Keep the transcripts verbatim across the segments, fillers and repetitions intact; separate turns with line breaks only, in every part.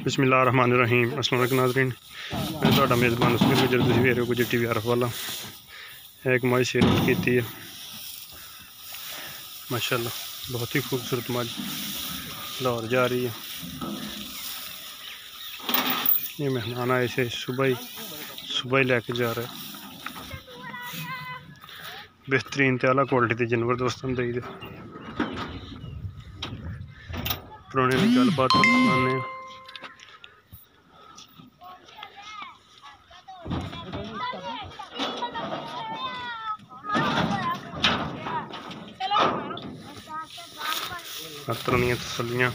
बिस्मिल्लाहिर्रहमानिर्रहीम। अस्सलाम वालेकुम नाज़रीन, मैं ਤੁਹਾਡਾ मेज़बान उसमें गुजर तुसीं ਵੇਖ ਰਹੇ हो गुजर टीवी आरफ वाला है। एक मज सेल की है माशाल्लाह, बहुत ही खूबसूरत मज लाहौर जा रही है। ये मेहमान आए से सुबह ही सुबह ही लेके जा रहे हैं। बेहतरीन ते आला क्वालिटी के जानवर दोस्तों दे पुराने गलबात सुनाने। हर तरह दी तसल्लियां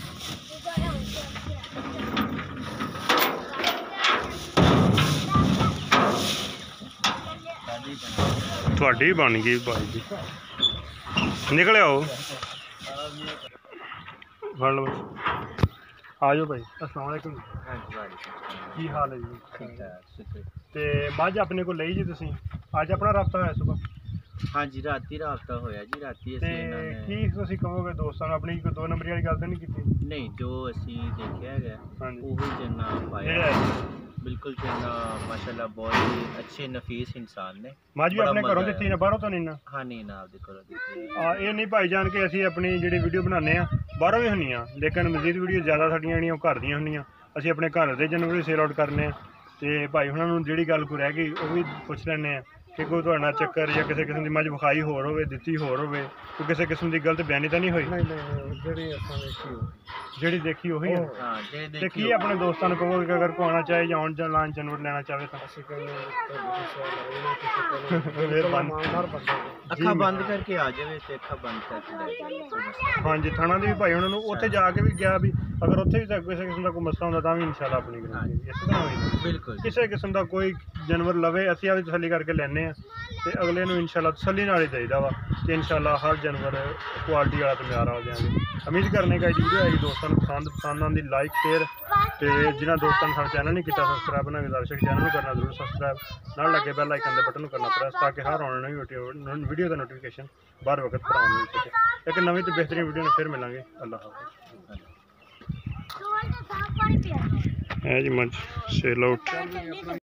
थोड़ी भी बन गई भाई जी, निकले आओ फड़ लो आ जाओ भाई। अस्सलाम वालेकुम, की हाल है जी? ते मझ अपने को ली जी तुसीं अज अपना राबता होया सुबह?
हाँ जी, राती राबता होया जी। राती
ते की तुसीं कहोगे दोस्तां नूं अपनी कोई दो नंबरी वाली गल तां नहीं कीती?
नहीं, जो असीं देखिया है
हाँ जी,
ओही जिन्ना पाया बिल्कुल जिन्ना माशाल्लाह बहुत ही अच्छे नफीस इंसान ने।
मझ भी अपने घरों दित्ती ना, बाहरों तो नहीं ना?
हाँ नहीं ना, आपदे घरों दित्ती।
आ ये नहीं भाईजान कि असीं अपनी जिहड़ी वीडियो बनाने आ बाहरों भी हुंदियां, लेकिन मजीद वीडियो ज़्यादा साडियां जेहड़ियां ओह घर दियां हुंदियां। असीं अपने घर दे जानवर भी सेल आउट करने आ ते भाई हुणां नूं जिहड़ी गल कोई रह गई ओह भी पुछ लैने आ कि कोई तुहाडा चक्कर या किसी किस्म की मझ विखाई होर होवे दित्ती होर होवे, कोई किसी किस्म की गलत बयानी तो नहीं हुई? जिहड़ी देखी उही है।
हाँ, जे
ते
देखी
की अपने दोस्तां नूं कहोगे कि अगर कोई आना चाहे या आउण जान जानवर लेना चाहे तो?
अखा बंद करके आ जावे ते अखा बंद करके ले जावे।
हाँ जी, थाना दी भी भाई उन्होंने उत्थे जाके भी गया भी अगर उत्थे भी किसी किस्म का कोई मसला होंदा तां भी इंशाल्लाह अपनी गारंटी इस तरह होई
बिल्कुल
किसी किस्म का कोई जानवर लवे असीं भी तसल्ली करके लैने आ ते अगले नूं इंशाल्लाह तसल्ली नाल ही देईदा वा कि इंशाल्लाह हर जानवर क्वालिटी वाला ते म्यार वाला देंगे। उम्मीद करने का वीडियो आई दोस्तों पसंद पसंद आंदी लाइक शेयर ते जिन्हां दोस्तों ने साडा चैनल नहीं किया सबसक्राइब ना गुजारिश है चैनल करना जरूर सबसक्राइब नाल लगे बैल आइकन के बटन करना प्रेस ताकि हर आने वाली वीडियो का नोटिफिकेशन बार वक्त पर मिल सके। एक नवी तो बेहतरीन वीडियो में फिर मिलेंगे। अल्लाह हाफ़िज़। है जी मज सेल आउट।